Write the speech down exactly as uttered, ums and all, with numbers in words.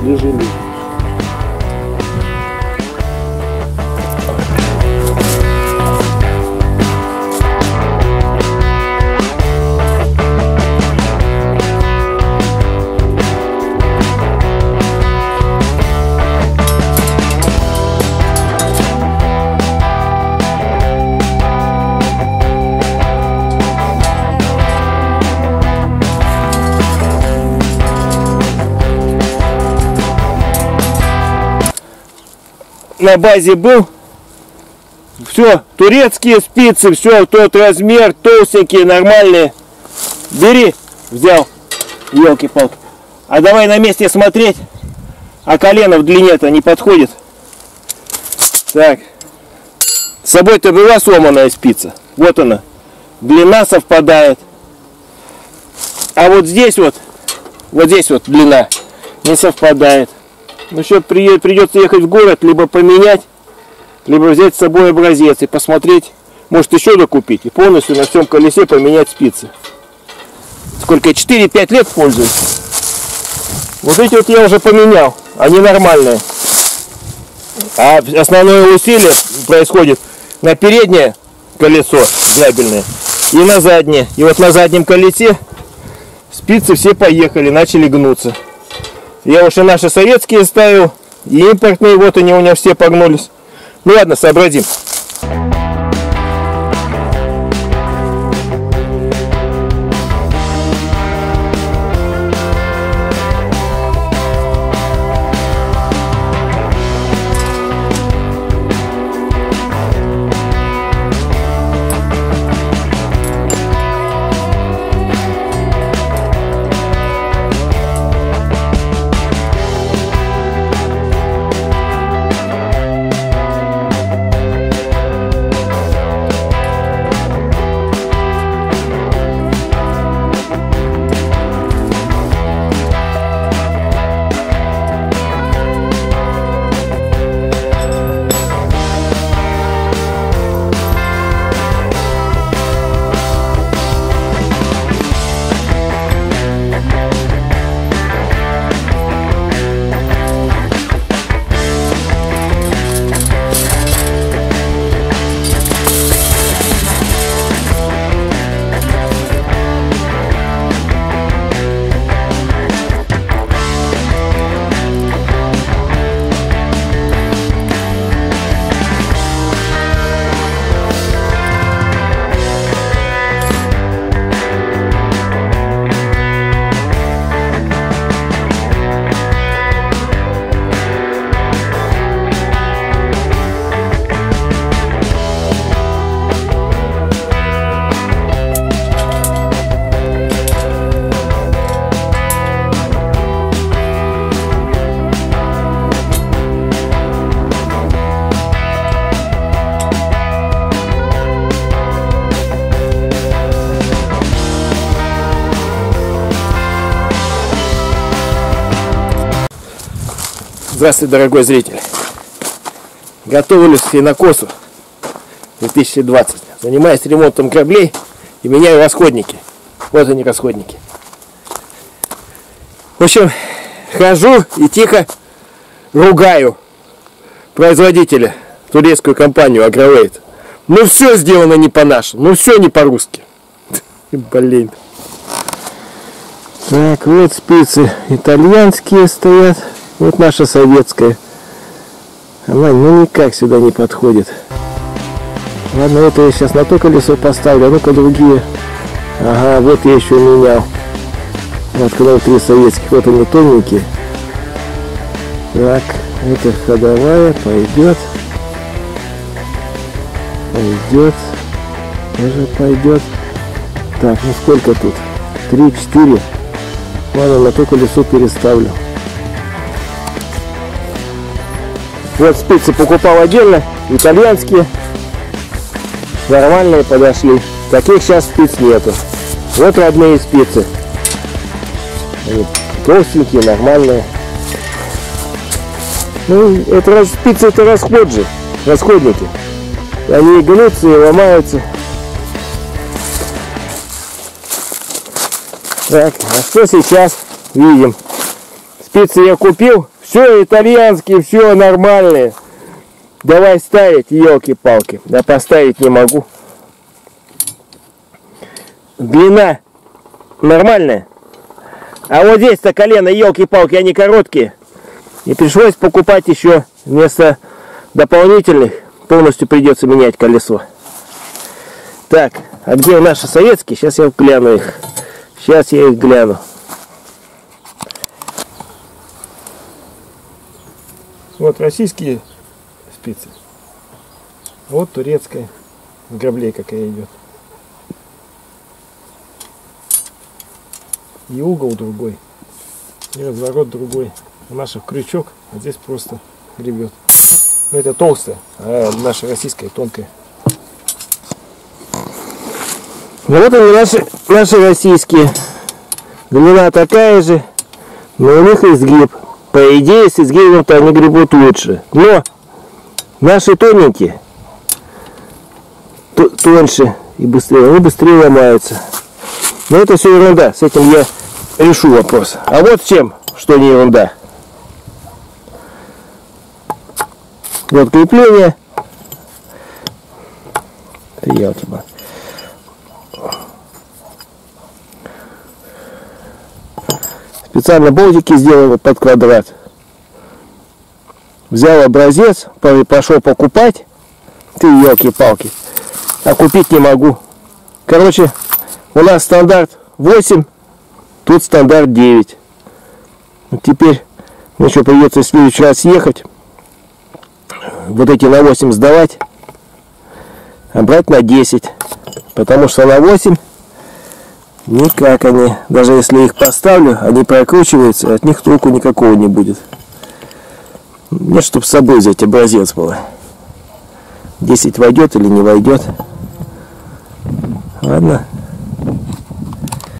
лежи, лежи. На базе был, все, турецкие спицы, все, тот размер, толстенькие, нормальные. Бери, взял, елки-палки. А давай на месте смотреть, а колено в длине-то не подходит. Так, с собой-то была сломанная спица, вот она, длина совпадает. А вот здесь вот, вот здесь вот длина не совпадает. Ну что, придется ехать в город, либо поменять, либо взять с собой образец и посмотреть, может еще докупить и полностью на всем колесе поменять спицы. Сколько? четыре-пять лет пользуюсь. Вот эти вот я уже поменял, они нормальные. А основное усилие происходит на переднее колесо грабельное и на заднее. И вот на заднем колесе спицы все поехали, начали гнуться. Я уж и наши советские ставил, и импортные, вот они у меня все погнулись. Ну ладно, сообразим. Здравствуй, дорогой зритель! Готовлюсь к сенокосу две тысячи двадцать. Занимаюсь ремонтом граблей и меняю расходники. Вот они, расходники. В общем, хожу и тихо ругаю производителя, турецкую компанию Агровейт. Ну все сделано не по-нашему, ну все не по-русски. Блин. Так, вот спицы итальянские стоят. Вот наша советская. Она ну никак сюда не подходит. Ладно, это я сейчас на то колесо поставлю, а ну-ка другие. Ага, вот я еще менял. Вот когда три советских, вот они тоненькие. Так, это ходовая, пойдет. Пойдет. Тоже пойдет. Так, ну сколько тут? Три-четыре. Ладно, на то колесо переставлю. Вот спицы покупал отдельно, итальянские, нормальные подошли. Таких сейчас спиц нету. Вот родные спицы. Они толстенькие, нормальные. Ну, это спицы, это расход же, расходники. Они гнутся и ломаются. Так, а что сейчас видим? Спицы я купил, Все итальянские, все нормальные. Давай ставить, елки-палки. Да поставить не могу. Длина нормальная. А вот здесь-то колено, елки-палки, они короткие. И пришлось покупать еще вместо дополнительных. Полностью придется менять колесо. Так, а где наши советские? Сейчас я гляну их. Сейчас я их гляну. Вот российские спицы. Вот турецкая. С граблей какая идет. И угол другой. И разворот другой. У наших крючок, а здесь просто гребет. Но это толстая, а наша российская тонкая. Ну вот они наши, наши российские. Длина такая же, но у них изгиб. По идее, с изгибом-то они гребут лучше. Но наши тоненькие, тоньше и быстрее, они быстрее ломаются. Но это все ерунда, с этим я решу вопрос. А вот с чем, что не ерунда. Вот крепление. Приятно. Специально болтики сделал под квадрат. Взял образец, пошел покупать. Ты, елки-палки. А купить не могу. Короче, у нас стандарт восемь, тут стандарт девять. Вот теперь мне еще придется в следующий раз ехать. Вот эти на восемь сдавать. А брать на десять. Потому что на восемь никак они. Даже если их поставлю, они прокручиваются, от них толку никакого не будет. Мне чтобы с собой взять образец было. десять войдет или не войдет. Ладно.